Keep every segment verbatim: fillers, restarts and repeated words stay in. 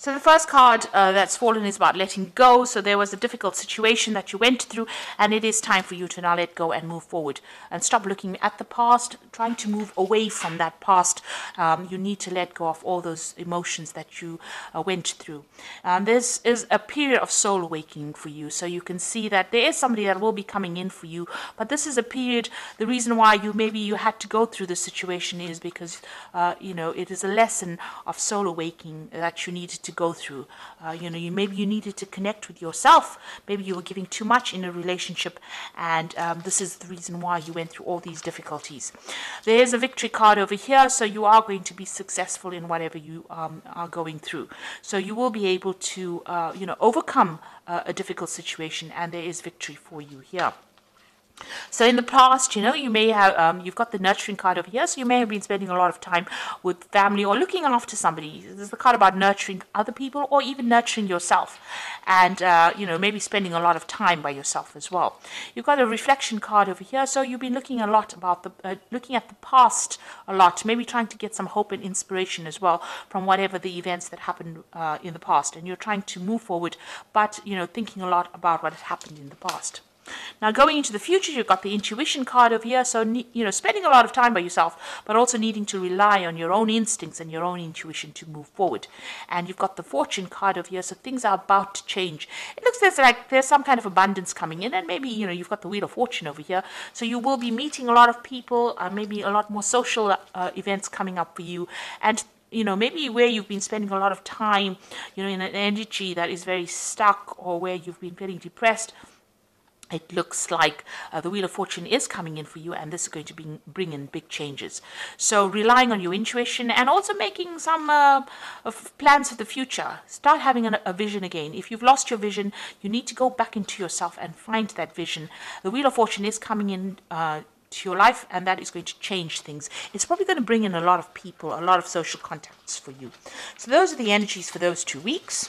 So the first card uh, that's fallen is about letting go. So there was a difficult situation that you went through, and it is time for you to now let go and move forward and stop looking at the past, trying to move away from that past. Um, you need to let go of all those emotions that you uh, went through. Um, this is a period of soul awakening for you. So you can see that there is somebody that will be coming in for you, but this is a period, the reason why you maybe you had to go through this situation is because, uh, you know, it is a lesson of soul awakening that you needed to go through. Uh, you know, you maybe you needed to connect with yourself. Maybe you were giving too much in a relationship, and um, this is the reason why you went through all these difficulties. There's a victory card over here, so you are going to be successful in whatever you um, are going through. So you will be able to, uh, you know, overcome uh, a difficult situation, and there is victory for you here. So in the past, you know, you may have, um, you've got the nurturing card over here, so you may have been spending a lot of time with family or looking after somebody. This is the card about nurturing other people or even nurturing yourself, and, uh, you know, maybe spending a lot of time by yourself as well. You've got a reflection card over here, so you've been looking a lot about the, uh, looking at the past a lot, maybe trying to get some hope and inspiration as well from whatever the events that happened uh, in the past, and you're trying to move forward, but, you know, thinking a lot about what has happened in the past. Now, going into the future, you've got the intuition card over here. So, you know, spending a lot of time by yourself, but also needing to rely on your own instincts and your own intuition to move forward. And you've got the fortune card over here. So things are about to change. It looks like there's some kind of abundance coming in. And maybe, you know, you've got the wheel of fortune over here. So you will be meeting a lot of people, uh, maybe a lot more social uh, events coming up for you. And you know, maybe where you've been spending a lot of time, you know, in an energy that is very stuck, or where you've been feeling depressed, it looks like uh, the Wheel of Fortune is coming in for you, and this is going to be, bring in big changes. So relying on your intuition and also making some uh, of plans for the future. Start having a, a vision again. If you've lost your vision, you need to go back into yourself and find that vision. The Wheel of Fortune is coming in uh, to your life, and that is going to change things. It's probably going to bring in a lot of people, a lot of social contacts for you. So those are the energies for those two weeks.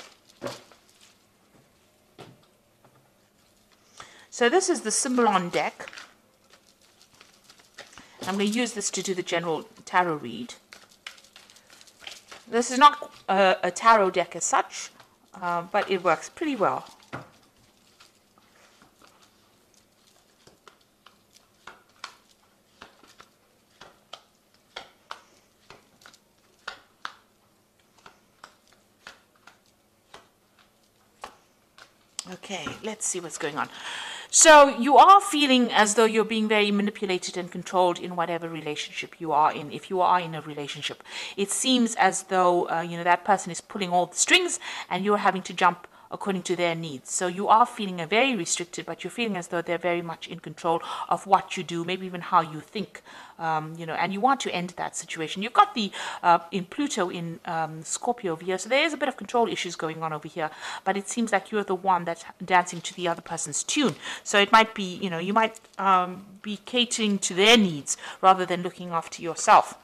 So this is the Symbolon deck. I'm going to use this to do the general tarot read. This is not a, a tarot deck as such, uh, but it works pretty well. Okay, let's see what's going on. So you are feeling as though you're being very manipulated and controlled in whatever relationship you are in. If you are in a relationship, it seems as though uh, you know, that person is pulling all the strings, and you're having to jump according to their needs. So you are feeling a very restricted, but you're feeling as though they're very much in control of what you do, maybe even how you think, um, you know, and you want to end that situation. You've got the, uh, in Pluto in um, Scorpio over here, so there is a bit of control issues going on over here, but it seems like you're the one that's dancing to the other person's tune. So it might be, you know, you might um, be catering to their needs rather than looking after yourself.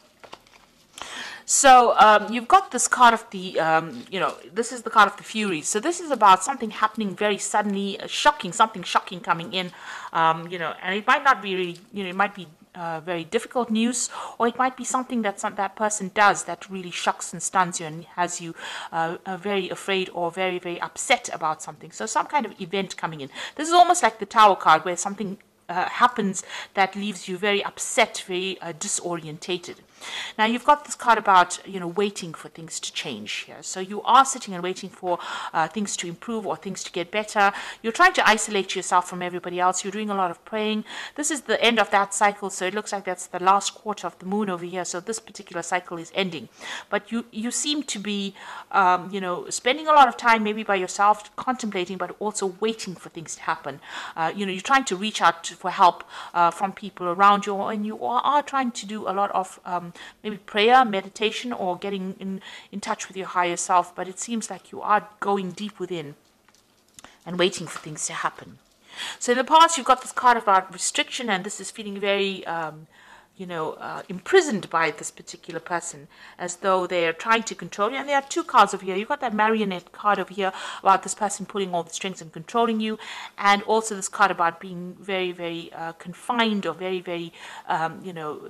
So um, you've got this card of the, um, you know, this is the card of the Furies. So this is about something happening very suddenly, uh, shocking, something shocking coming in, um, you know, and it might not be really, you know, it might be uh, very difficult news, or it might be something that some, that person does that really shocks and stuns you and has you uh, uh, very afraid or very, very upset about something. So some kind of event coming in. This is almost like the Tower card, where something uh, happens that leaves you very upset, very uh, disorientated. Now you've got this card about, you know, waiting for things to change here. So you are sitting and waiting for uh, things to improve or things to get better. You're trying to isolate yourself from everybody else. You're doing a lot of praying. This is the end of that cycle, so it looks like that's the last quarter of the moon over here. So this particular cycle is ending. But you, you seem to be, um, you know, spending a lot of time maybe by yourself, contemplating, but also waiting for things to happen. Uh, you know, you're trying to reach out for help uh, from people around you, and you are, are trying to do a lot of um, maybe prayer, meditation, or getting in, in touch with your higher self, but it seems like you are going deep within and waiting for things to happen. So in the past, you've got this card about restriction, and this is feeling very, um, you know, uh, imprisoned by this particular person, as though they're trying to control you. And there are two cards over here. You've got that marionette card over here about this person pulling all the strings and controlling you, and also this card about being very, very uh, confined, or very, very, um, you know,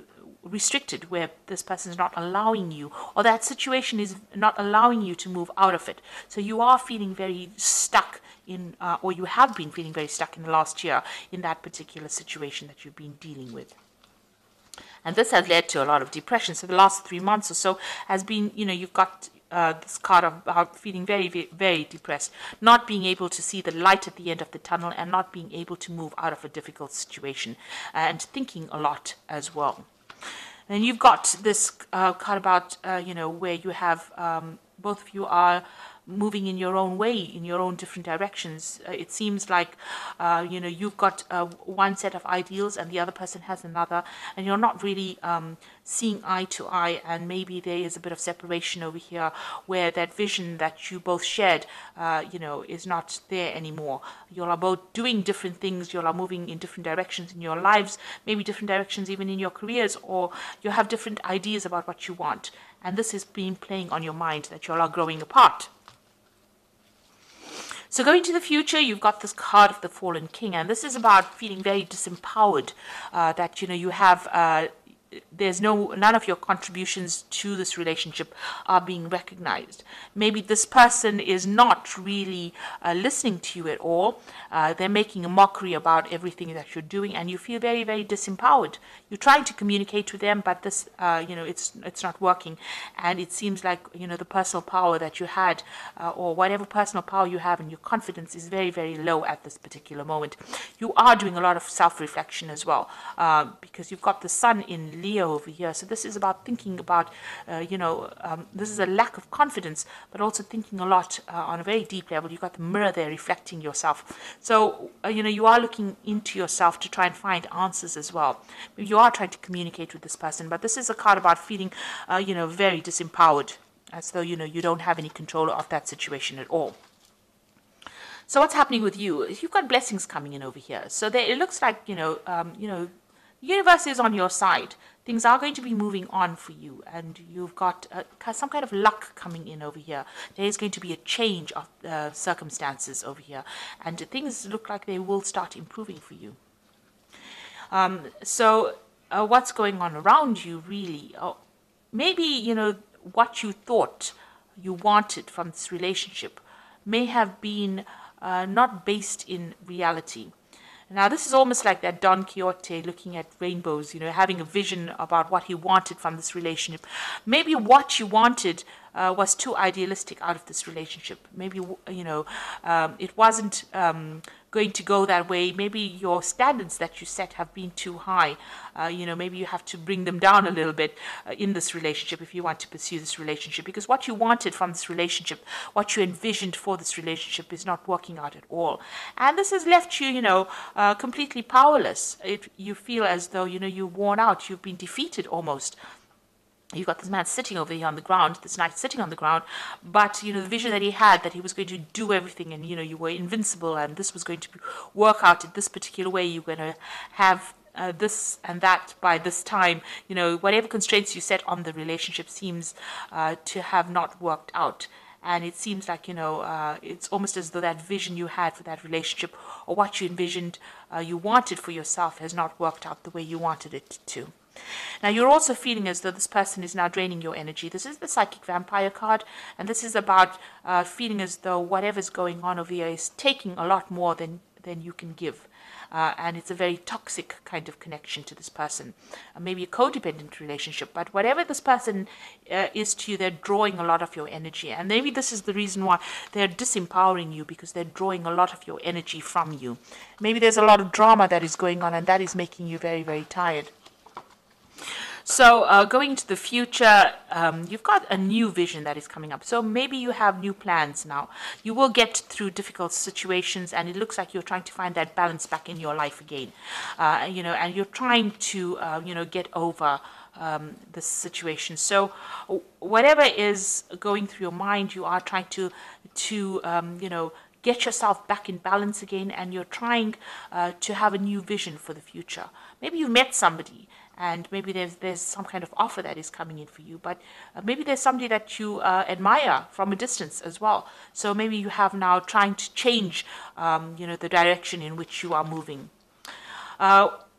restricted, where this person is not allowing you, or that situation is not allowing you to move out of it. So you are feeling very stuck in, uh, or you have been feeling very stuck in the last year in that particular situation that you've been dealing with. And this has led to a lot of depression. So the last three months or so has been, you know, you've got uh, this card of uh, feeling very, very, very depressed, not being able to see the light at the end of the tunnel, and not being able to move out of a difficult situation, and thinking a lot as well. And you've got this uh, card about, uh, you know, where you have, um, both of you are moving in your own way, in your own different directions. Uh, it seems like, uh, you know, you've got uh, one set of ideals and the other person has another, and you're not really um, seeing eye to eye, and maybe there is a bit of separation over here where that vision that you both shared, uh, you know, is not there anymore. You are both doing different things, you are moving in different directions in your lives, maybe different directions even in your careers, or you have different ideas about what you want. And this has been playing on your mind, that you all are growing apart. So going to the future, you've got this card of the Fallen King, and this is about feeling very disempowered, uh, that, you know, you have, uh, there's no, none of your contributions to this relationship are being recognized. Maybe this person is not really uh, listening to you at all. Uh, they're making a mockery about everything that you're doing, and you feel very, very disempowered. You're trying to communicate with them, but this, uh, you know, it's it's not working. And it seems like, you know, the personal power that you had, uh, or whatever personal power you have, and your confidence is very, very low at this particular moment. You are doing a lot of self-reflection as well, uh, because you've got the sun in Leo over here. So this is about thinking about, uh, you know, um, this is a lack of confidence, but also thinking a lot uh, on a very deep level. You've got the mirror there reflecting yourself. So, uh, you know, you are looking into yourself to try and find answers as well. Maybe you are trying to communicate with this person, but this is a card about feeling, uh, you know, very disempowered, as though, you know, you don't have any control of that situation at all. So what's happening with you? You've got blessings coming in over here. So there, it looks like, you know, um, you know, the universe is on your side. Things are going to be moving on for you, and you've got uh, some kind of luck coming in over here. There is going to be a change of uh, circumstances over here, and things look like they will start improving for you. Um, so uh, what's going on around you, really? Oh, maybe, you know, what you thought you wanted from this relationship may have been uh, not based in reality. Now, this is almost like that Don Quixote looking at rainbows, you know, having a vision about what he wanted from this relationship. Maybe what you wanted uh, was too idealistic out of this relationship. Maybe, you know, um, it wasn't um, going to go that way. Maybe your standards that you set have been too high. Uh, you know, maybe you have to bring them down a little bit uh, in this relationship if you want to pursue this relationship. Because what you wanted from this relationship, what you envisioned for this relationship is not working out at all. And this has left you, you know, uh, completely powerless. It, you feel as though, you know, you're worn out. You've been defeated almost. You've got this man sitting over here on the ground, this knight sitting on the ground, but, you know, the vision that he had, that he was going to do everything, and, you know, you were invincible, and this was going to work out in this particular way. You're going to have uh, this and that by this time. You know, whatever constraints you set on the relationship seems uh, to have not worked out. And it seems like, you know, uh, it's almost as though that vision you had for that relationship, or what you envisioned uh, you wanted for yourself, has not worked out the way you wanted it to. Now, you're also feeling as though this person is now draining your energy. This is the Psychic Vampire card, and this is about uh, feeling as though whatever's going on over here is taking a lot more than, than you can give. Uh, and it's a very toxic kind of connection to this person. Uh, maybe a codependent relationship, but whatever this person uh, is to you, they're drawing a lot of your energy. And maybe this is the reason why they're disempowering you, because they're drawing a lot of your energy from you. Maybe there's a lot of drama that is going on, and that is making you very, very tired. So uh, going into the future, um, you've got a new vision that is coming up. So maybe you have new plans now. You will get through difficult situations, and it looks like you're trying to find that balance back in your life again. Uh, you know, and you're trying to, uh, you know, get over um, this situation. So whatever is going through your mind, you are trying to, to um, you know, get yourself back in balance again, and you're trying uh, to have a new vision for the future. Maybe you met somebody, and maybe there's there's some kind of offer that is coming in for you, but uh, maybe there's somebody that you uh, admire from a distance as well. So maybe you have now trying to change, um, you know, the direction in which you are moving. Uh,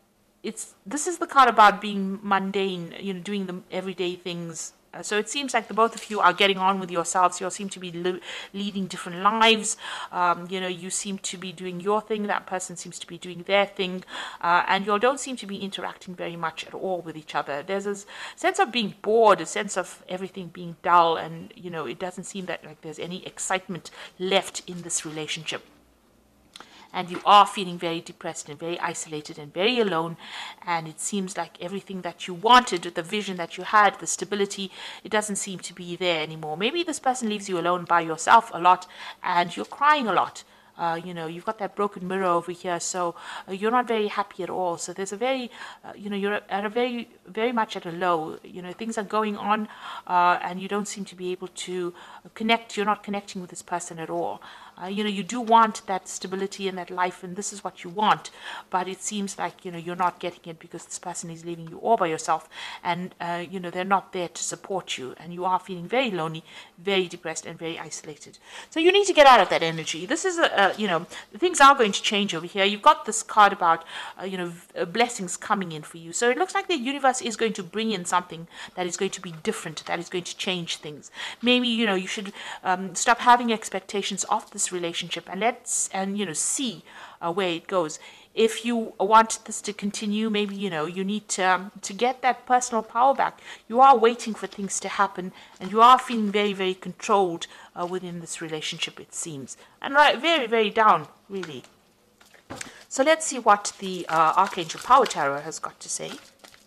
it's this is the card about being mundane, you know, doing the everyday things. Uh, so it seems like the both of you are getting on with yourselves. You all seem to be li leading different lives. Um, you know, you seem to be doing your thing. That person seems to be doing their thing. Uh, and you all don't seem to be interacting very much at all with each other. There's a sense of being bored, a sense of everything being dull. And, you know, it doesn't seem that like there's any excitement left in this relationship. And you are feeling very depressed and very isolated and very alone. And it seems like everything that you wanted, the vision that you had, the stability, it doesn't seem to be there anymore. Maybe this person leaves you alone by yourself a lot and you're crying a lot. Uh, you know, you've got that broken mirror over here, so uh, you're not very happy at all. So there's a very, uh, you know, you're at a very, very much at a low. You know, things are going on uh, and you don't seem to be able to connect. You're not connecting with this person at all. Uh, you know, you do want that stability and that life, and this is what you want, but it seems like, you know, you're not getting it because this person is leaving you all by yourself, and, uh, you know, they're not there to support you, and you are feeling very lonely, very depressed, and very isolated. So you need to get out of that energy. This is, a, a you know, things are going to change over here. You've got this card about, uh, you know, blessings coming in for you. So it looks like the universe is going to bring in something that is going to be different, that is going to change things. Maybe, you know, you should um, stop having expectations of this relationship and let's and you know see uh, where it goes. If you want this to continue, maybe you know you need to um, to get that personal power back. You are waiting for things to happen and you are feeling very very controlled uh, within this relationship, it seems, and right, very very down really. So let's see what the uh, Archangel Power Tarot has got to say.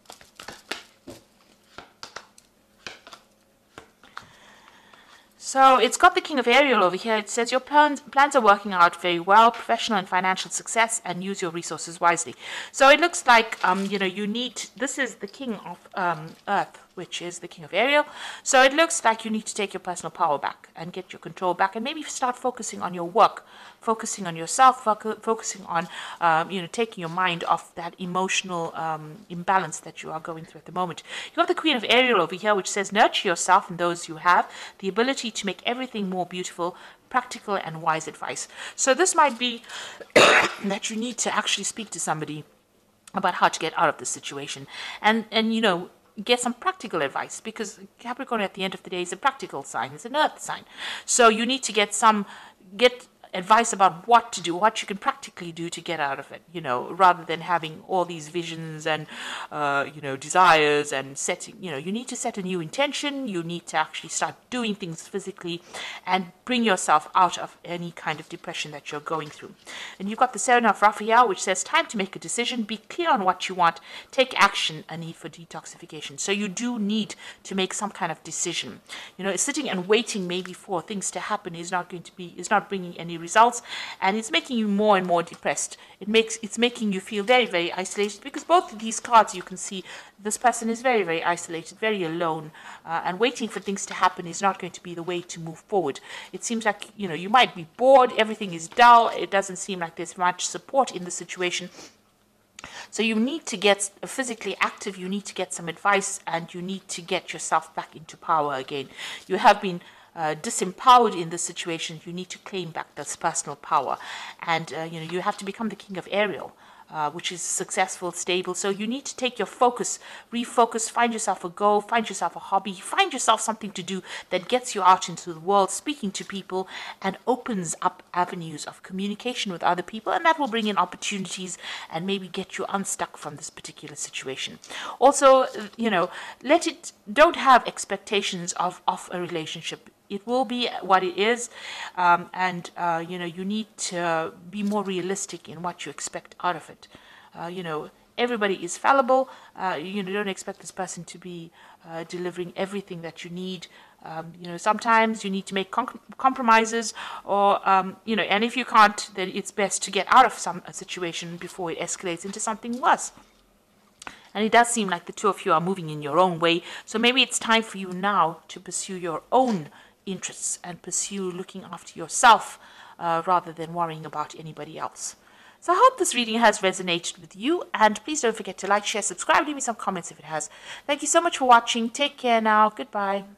So it's got the King of Ariel over here. It says your plans, plans are working out very well, professional and financial success, and use your resources wisely. So it looks like, um, you know, you need, this is the King of um, Earth, which is the King of Ariel. So it looks like you need to take your personal power back and get your control back and maybe start focusing on your work, focusing on yourself, foc focusing on, um, you know, taking your mind off that emotional um, imbalance that you are going through at the moment. You have the Queen of Ariel over here, which says nurture yourself and those you have, the ability to make everything more beautiful, practical and wise advice. So this might be that you need to actually speak to somebody about how to get out of this situation and, and you know, get some practical advice, because Capricorn at the end of the day is a practical sign, it's an earth sign. So you need to get some, get advice about what to do, what you can practically do to get out of it, you know, rather than having all these visions and, uh, you know, desires and setting, you know, you need to set a new intention, you need to actually start doing things physically and bring yourself out of any kind of depression that you're going through. And you've got the Seven of Raphael, which says time to make a decision, be clear on what you want, take action, a need for detoxification. So you do need to make some kind of decision. You know, sitting and waiting maybe for things to happen is not going to be, is not bringing any results, and it's making you more and more depressed. It makes it's making you feel very very isolated, because both of these cards you can see this person is very very isolated, very alone, uh, and waiting for things to happen is not going to be the way to move forward. It seems like, you know, you might be bored, everything is dull, it doesn't seem like there's much support in the situation. So you need to get physically active, you need to get some advice, and you need to get yourself back into power again. You have been Uh, disempowered in this situation. You need to claim back this personal power, and uh, you know, you have to become the King of Ariel, uh, which is successful, stable. So you need to take your focus, refocus, find yourself a goal, find yourself a hobby, find yourself something to do that gets you out into the world, speaking to people, and opens up avenues of communication with other people, and that will bring in opportunities and maybe get you unstuck from this particular situation. Also, you know, let it, don't have expectations of, of a relationship. It will be what it is, um, and uh, you know, you need to be more realistic in what you expect out of it. Uh, you know, everybody is fallible. Uh, you know, don't expect this person to be uh, delivering everything that you need. Um, you know, sometimes you need to make com compromises, or um, you know, and if you can't, then it's best to get out of some a situation before it escalates into something worse. And it does seem like the two of you are moving in your own way. So maybe it's time for you now to pursue your own interests and pursue looking after yourself uh, rather than worrying about anybody else. So I hope this reading has resonated with you, and please don't forget to like, share, subscribe, leave me some comments if it has. Thank you so much for watching. Take care now. Goodbye.